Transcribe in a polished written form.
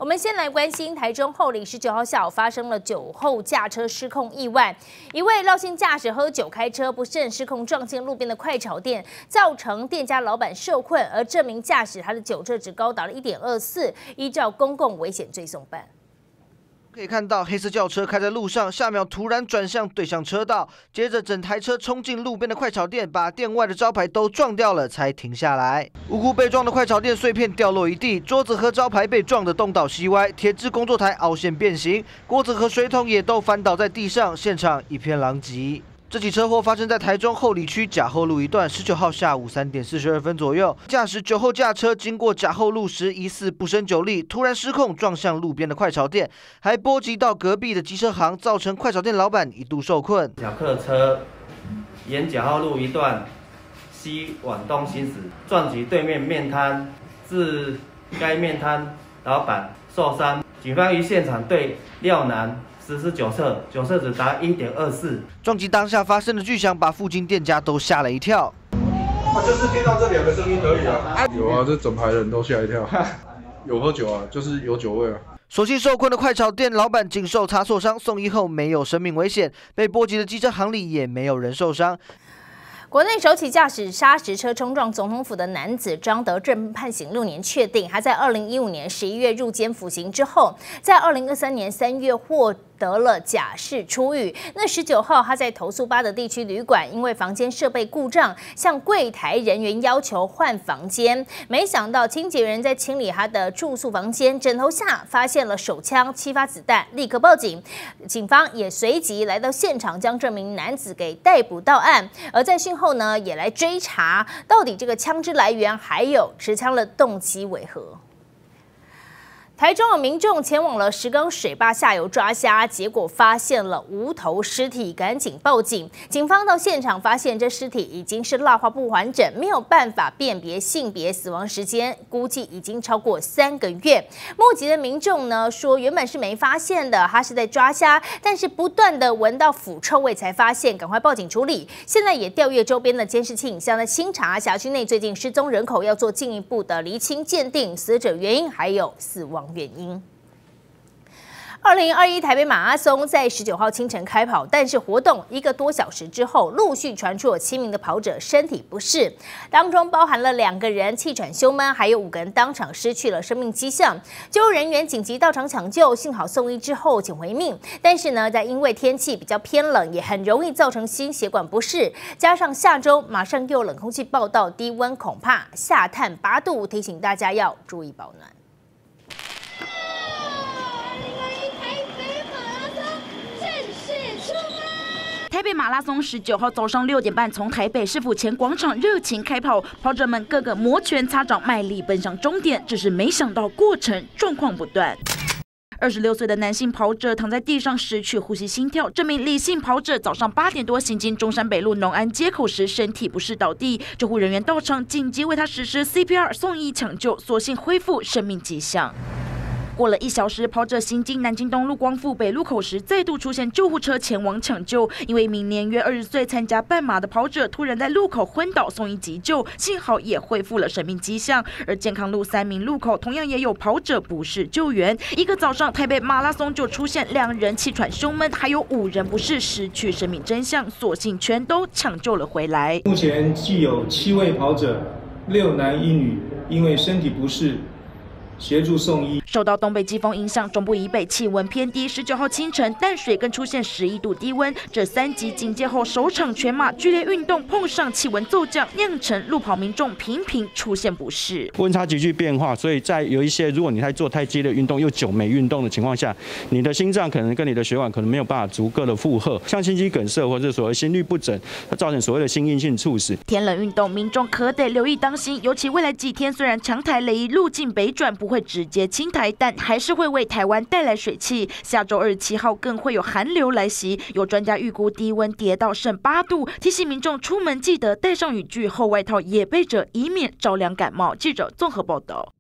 我们先来关心台中后里19号下午发生了酒后驾车失控意外，一位廖姓驾驶喝酒开车不慎失控撞进路边的快炒店，造成店家老板受困，而这名驾驶他的酒测值高达了1.24，依照公共危险罪送办。 可以看到黑色轿车开在路上，下秒突然转向对向车道，接着整台车冲进路边的快炒店，把店外的招牌都撞掉了，才停下来。无辜被撞的快炒店碎片掉落一地，桌子和招牌被撞得东倒西歪，铁质工作台凹陷变形，锅子和水桶也都翻倒在地上，现场一片狼藉。 这起车祸发生在台中后里区甲后路一段，19号下午3点42分左右，驾驶酒后驾车经过甲后路时，疑似不胜酒力，突然失控撞向路边的快炒店，还波及到隔壁的机车行，造成快炒店老板一度受困。 小客车沿甲后路一段西往东行驶，撞击对面面摊，致该面摊老板受伤。警方于现场对廖男 实施酒测，酒测值达1.24。 撞击当下发生的巨响，把附近店家都吓了一跳。 就是听到这两个声音而已啊。 有啊，这整排人都吓一跳。有喝酒啊，就是有酒味啊。 所幸受困的快炒店老板仅受擦挫伤，送医后没有生命危险。被波及的机车行里也没有人受伤。 国内首起驾驶砂石车冲撞总统府的男子张德正判刑6年确定，他在2015年11月入监服刑之后，在2023年3月获得了假释出狱。那19号，他在投诉巴德地区旅馆，因为房间设备故障，向柜台人员要求换房间。没想到清洁人在清理他的住宿房间，枕头下发现了手枪7发子弹，立刻报警。警方也随即来到现场，将这名男子给逮捕到案。而在讯后呢，也来追查到底这个枪支来源，还有持枪的动机为何。 台中有民众前往了石冈水坝下游抓虾，结果发现了无头尸体，赶紧报警。警方到现场发现，这尸体已经是蜡化不完整，没有办法辨别性别，死亡时间估计已经超过3个月。目击的民众呢说，原本是没发现的，他是在抓虾，但是不断的闻到腐臭味才发现，赶快报警处理。现在也调阅周边的监视器影像，在清查辖区内最近失踪人口，要做进一步的厘清鉴定死者原因，还有死亡 原因。2021台北马拉松在19号清晨开跑，但是活动1个多小时之后，陆续传出有7名的跑者身体不适，当中包含了2个人气喘胸闷，还有5个人当场失去了生命迹象。救护人员紧急到场抢救，幸好送医之后捡回命。但是呢，因为天气比较偏冷，也很容易造成心血管不适，加上下周马上又有冷空气报道，低温恐怕下探8度，提醒大家要注意保暖。 台北马拉松19号早上6点半从台北市府前广场热情开跑，跑者们个个摩拳擦掌，卖力奔向终点。只是没想到过程状况不断。26岁的男性跑者躺在地上失去呼吸心跳。这名李姓跑者早上8点多行经中山北路农安街口时，身体不适倒地，救护人员到场紧急为他实施 CPR 送医抢救，所幸恢复生命迹象。 过了1小时，跑者行经南京东路光复北路口时，再度出现救护车前往抢救。因为一名年约20岁参加半马的跑者突然在路口昏倒，送医急救，幸好也恢复了生命迹象。而健康路3名路口同样也有跑者不适救援。一个早上，台北马拉松就出现2人气喘胸闷，还有5人不适失去生命真相，所幸全都抢救了回来。 目前既有7位跑者，6男1女，因为身体不适 协助送医。 受到东北季风影响，中部以北气温偏低。19号清晨，淡水更出现11度低温。这3级警戒后，首场全马剧烈运动碰上气温骤降，酿成路跑民众频频出现不适。 温差急剧变化，所以在有一些如果你在做太激烈运动又久没运动的情况下，你的心脏可能跟你的血管可能没有办法足够的负荷，像心肌梗塞或者所谓心律不整，它造成所谓的心因性猝死。 天冷运动，民众可得留意当心，尤其未来几天虽然强台雷雨路径北转，不会直接侵台，但还是会为台湾带来水汽。下周27号更会有寒流来袭，有专家预估低温跌到剩8度，提醒民众出门记得带上雨具、厚外套，也备着，以免着凉感冒。记者综合报道。